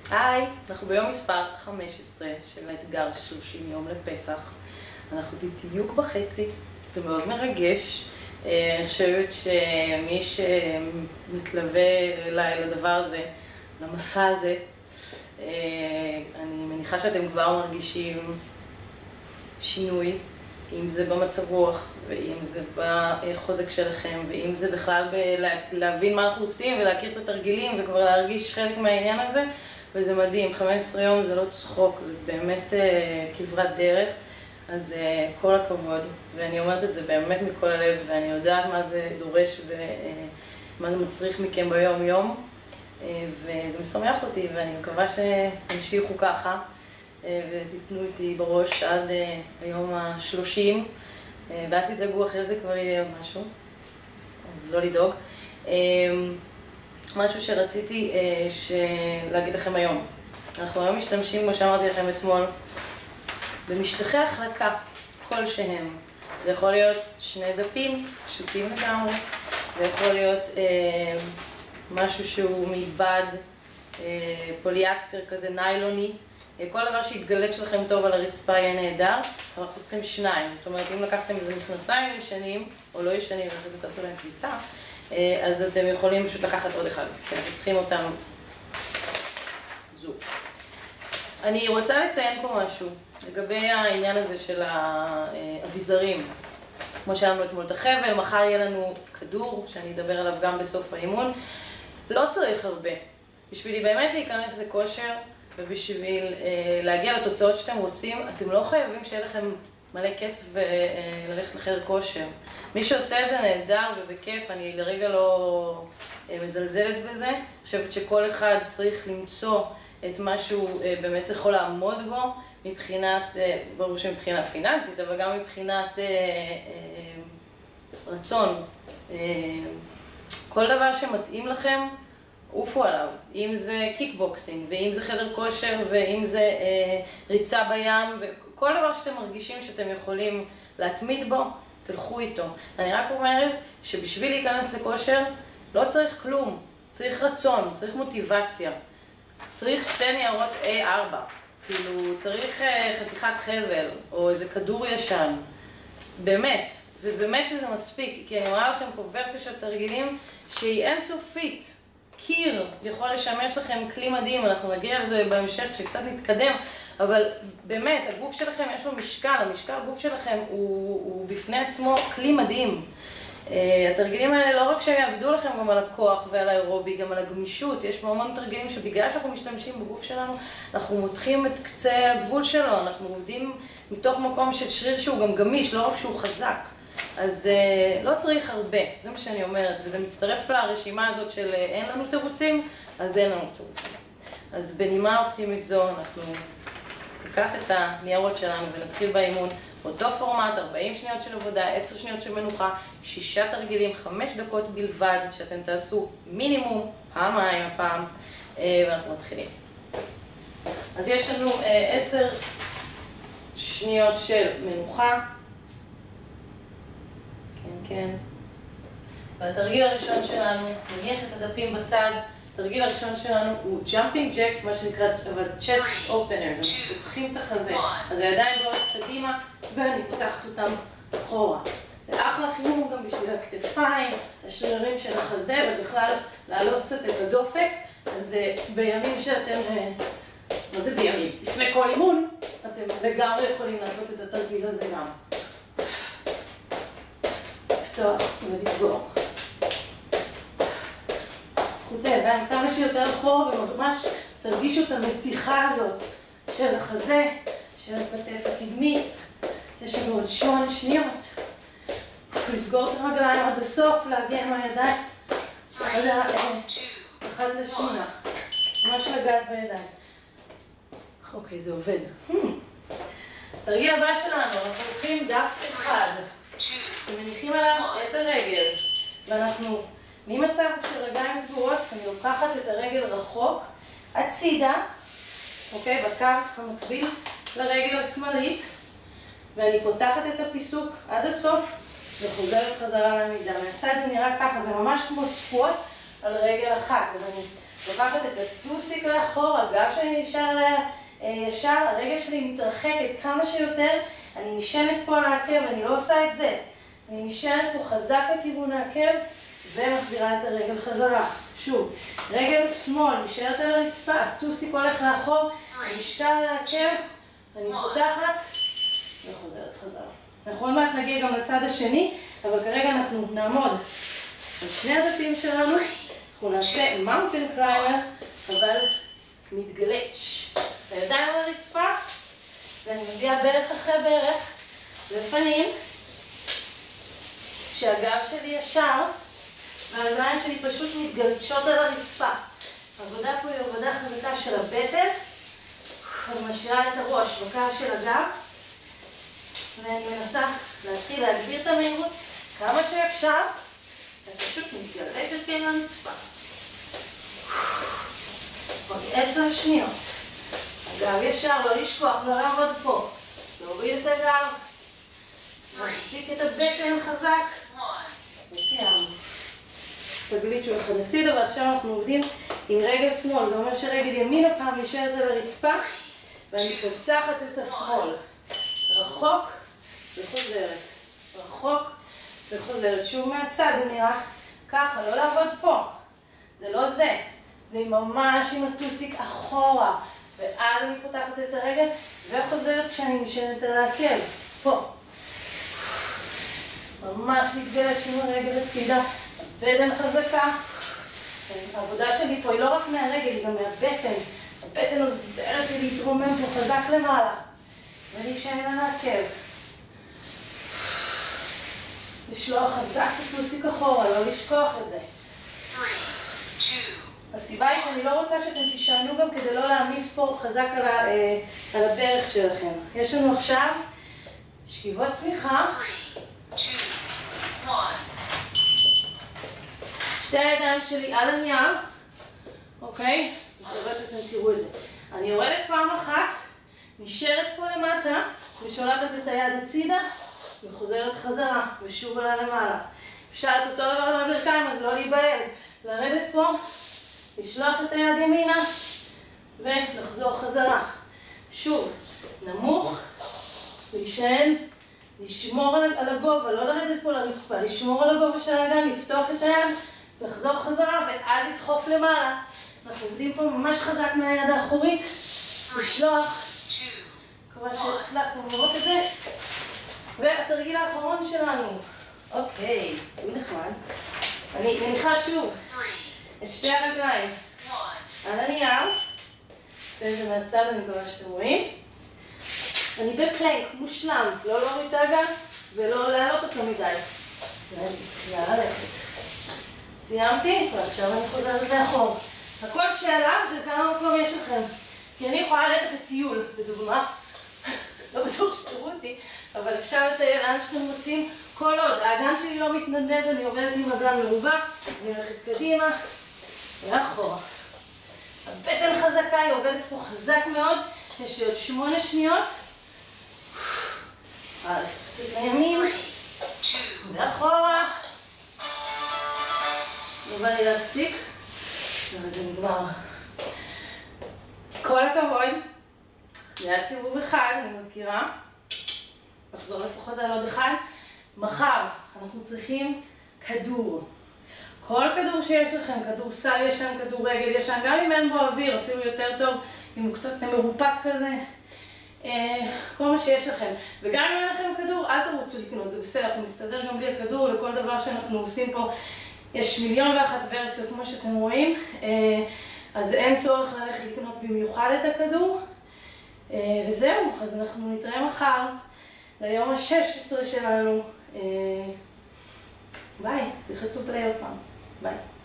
היי, אנחנו ביום מספר 15 של האתגר 30 יום לפסח. אנחנו בדיוק בחצי, זה מאוד מרגש. אני חושבת שמי שמתלווה אליי לדבר הזה, למסע הזה, אני מניחה שאתם כבר מרגישים שינוי, אם זה במצב רוח, ואם זה בחוזק שלכם, ואם זה בכלל להבין מה אנחנו עושים ולהכיר את התרגילים וכבר להרגיש חלק מהעניין הזה, וזה מדהים. 15 יום זה לא צחוק, זה באמת כברת דרך, אז כל הכבוד, ואני אומרת את זה באמת מכל הלב, ואני יודעת מה זה דורש ומה זה מצריך מכם ביום יום, וזה משמח אותי, ואני מקווה שתמשיכו ככה ותיתנו איתי בראש עד היום ה-30, ואל תדאגו, אחרי זה כבר יהיה משהו, אז לא לדאוג. משהו שרציתי להגיד לכם היום. אנחנו היום משתמשים, כמו שאמרתי לכם אתמול, במשטחי החלקה כלשהם. זה יכול להיות 2 דפים פשוטים לגמרי, זה יכול להיות משהו שהוא מבד פוליאסטר כזה ניילוני. כל דבר שיתגלץ' לכם טוב על הרצפה יהיה נהדר, אבל אנחנו צריכים 2. זאת אומרת, אם לקחתם איזה מכנסיים ישנים, או לא ישנים, ואחרי זה תעשו להם כביסה, אז אתם יכולים פשוט לקחת עוד אחד, כי אנחנו צריכים אותם זו. אני רוצה לציין פה משהו לגבי העניין הזה של האביזרים. כמו שהיה לנו אתמול את החבל, מחר יהיה לנו כדור, שאני אדבר עליו גם בסוף האימון. לא צריך הרבה. בשבילי באמת להיכנס לכושר, ובשביל להגיע לתוצאות שאתם רוצים, אתם לא חייבים שיהיה לכם מלא כסף וללכת לחדר כושר. מי שעושה את זה נהדר ובכיף, אני לרגע לא מזלזלת בזה. אני חושבת שכל אחד צריך למצוא את מה שהוא באמת יכול לעמוד בו, מבחינת, ברור שמבחינה פיננסית, אבל גם מבחינת רצון. כל דבר שמתאים לכם, עופו עליו. אם זה קיקבוקסינג, ואם זה חדר כושר, ואם זה ריצה בים, וכל דבר שאתם מרגישים שאתם יכולים להתמיד בו, תלכו איתו. אני רק אומרת שבשביל להיכנס לכושר לא צריך כלום, צריך רצון, צריך מוטיבציה. צריך 2 ניירות A4, כאילו צריך חתיכת חבל או איזה כדור ישן, באמת, ובאמת שזה מספיק, כי אני אומר לכם פה ורסיה של תרגילים שהיא אינסופית. קיר יכול לשמש לכם כלי מדהים, אנחנו נגיע לזה בהמשך כשקצת נתקדם, אבל באמת, הגוף שלכם יש לו משקל, המשקל הגוף שלכם הוא בפני עצמו כלי מדהים. התרגילים האלה לא רק שיעבדו לכם גם על הכוח ועל האירובי, גם על הגמישות. יש פה המון תרגילים שבגלל שאנחנו משתמשים בגוף שלנו, אנחנו מותחים את קצה הגבול שלו, אנחנו עובדים מתוך מקום של שריר שהוא גם גמיש, לא רק שהוא חזק. אז לא צריך הרבה, זה מה שאני אומרת, וזה מצטרף לרשימה הזאת של אין לנו תירוצים, אז אין לנו תירוצים. אז בנימה אופטימית זו אנחנו ניקח את הניירות שלנו ונתחיל באימון. אותו פורמט, 40 שניות של עבודה, 10 שניות של מנוחה, 6 תרגילים, 5 דקות בלבד, שאתם תעשו מינימום פעמיים הפעם, ואנחנו מתחילים. אז יש לנו 10 שניות של מנוחה. כן, כן. והתרגיל הראשון שלנו, נניח את הדפים בצד, התרגיל הראשון שלנו הוא jumping jacks, מה שנקרא chest openers, אנחנו פותחים את החזה, אז הידיים באות קדימה ואני פותחת אותם אחורה. זה אחלה חימום גם בשביל הכתפיים, השרירים של החזה, ובכלל להעלות קצת את הדופק. אז בימים שאתם, מה זה בימים? לפני כל אימון, אתם לגמרי יכולים לעשות את התרגיל הזה גם. לפתוח ולסגור. קחו את הידיים כמה שיותר אחורה וממש תרגישו את המתיחה הזאת של החזה, של הכתף הקדמית. יש לנו עוד 8 שניות. לסגור את הרגליים עד הסוף, להגיע עם הידיים אחת לשנייה. ממש לגעת בידיים. אוקיי, זה עובד. תרגיל הבא שלנו, אנחנו לוקחים דף אחד. מניחים עליו את הרגל, ואנחנו ממצב של רגליים סגורות, אני לוקחת את הרגל רחוק, הצידה, אוקיי, בקו המקביל לרגל השמאלית, ואני פותחת את הפיסוק עד הסוף, וחוזרת חזרה לעמידה. מהצד זה נראה ככה, זה ממש כמו סקווט, על רגל אחת. אז אני לוקחת את הטוסיק לאחור, הגב שלי נשאר ישר, הרגל שלי מתרחקת כמה שיותר, אני נשענת פה על העקב, אני לא עושה את זה. אני נשענת פה חזק לכיוון העקב ומחזירה את הרגל חזרה. שוב, רגל שמאל נשארת על הרצפה, הטוסיק הולך לאחור, המשקל על העקב, אני פותחת וחוזרת חזרה. אנחנו עוד מעט נגיע גם לצד השני, אבל כרגע אנחנו נעמוד על שני הדפים שלנו, אנחנו נעשה מאונטן קליימר, אבל מתגלץ'. הידיים על הרצפה, ואני מביאה ברך אחרי ברך לפנים, שהגב שלי ישר, והרגליים שלי פשוט מתגלשות על הרצפה. העבודה פה היא עבודה חזקה של הבטן, אני משאירה את הראש בקר של הגב, ואני מנסה להתחיל להגביר את המהירות כמה שאפשר, ופשוט מתגלשת על הרצפה. עוד 10 שניות. הגב ישר, לא לשכוח, לא לעבוד פה. להוריד את הגב. להחזיק את הבטן חזק. וסיימנו. תגליצ'ו אחד הצידה, ועכשיו אנחנו עובדים עם רגל שמאל. זה אומר שרגל ימין הפעם נשארת על הרצפה, ואני פותחת את השמאל. רחוק וחוזרת. רחוק וחוזרת. שוב מהצד, זה נראה ככה, לא לעבוד פה. זה לא זה. זה ממש עם הטוסיק אחורה. ואז אני פותחת את הרגל וחוזרת כשאני נשענת על העקב. פה. ממש מתגלת עם הרגל הצידה. הבטן חזקה. העבודה שלי פה היא לא רק מהרגל, היא גם מהבטן. הבטן עוזרת לי להתרומם פה חזק למעלה. ולהישען על העקב. לשלוח חזק את הטוסיק אחורה, לא לשכוח את זה. 3, 2, הסיבה היא שאני לא רוצה שאתם תישענו גם כדי לא להעמיס פה חזק על הברך שלכם. יש לנו עכשיו שכיבות צמיחה. 3, 2, 1. שתי הידיים שלי על הנייר. אוקיי? מקווה שאתם תראו את זה. אני יורדת פעם אחת, נשארת פה למטה, ושולחת את היד הצידה, וחוזרת חזרה, ושוב עולה למעלה. אפשר את אותו דבר לברכיים, אז לא להיבהל. לרדת פה, לשלוח את היד ימינה, ולחזור חזרה. שוב, נמוך, להישען, לשמור על הגובה, לא לרדת פה לרצפה, לשמור על הגובה של האגן, לפתוח את היד, לחזור חזרה, ואז לדחוף למעלה. אנחנו עובדים פה ממש חזק מהיד האחורית, לשלוח. מקווה שהצלחתם לראות את זה. והתרגיל האחרון שלנו. אוקיי, הוא נחמד. אני מניחה שוב את שתי הרגליים על הנייר. עושה את זה מהצד, אני מקווה שאתם רואים. אני בפלנק, מושלם. לא להוריד את האגן ולא להעלות אותו מדי. יאללה, ללכת. סיימתי, ועכשיו אני חוזרת לאחור. הכל שאלה של כמה מקום יש לכם. כי אני יכולה ללכת לטיול, בדוגמה. לא בטוח שתראו אותי, אבל אפשר לטייל לאן שאתם רוצים. כל עוד האגן שלי לא מתנדנד, אני עובדת עם אגן מרובע, אני הולכת קדימה ואחורה. הבטן חזקה, היא עובדת פה חזק מאוד. יש לי עוד 8 שניות. קצת לימין ואחורה. לא בא לי להפסיק, אבל זה נגמר. כל הכבוד. זה היה סיבוב אחד, אני מזכירה. נחזור לפחות על עוד אחד. מחר אנחנו צריכים כדור. כל כדור שיש לכם, כדור סל ישן, כדור רגל ישן, גם אם אין בו אוויר, אפילו יותר טוב, אם הוא קצת מרופט כזה. כל מה שיש לכם. וגם אם אין לכם כדור, אל תרוצו לקנות, זה בסדר, אנחנו נסתדר גם בלי הכדור, לכל דבר שאנחנו עושים פה. יש 1,000,001 ורסיות, כמו שאתם רואים, אז אין צורך ללכת לקנות במיוחד את הכדור. וזהו, אז אנחנו נתראה מחר, ליום ה-16 שלנו. ביי, תלחצו פליי עוד פעם. ביי.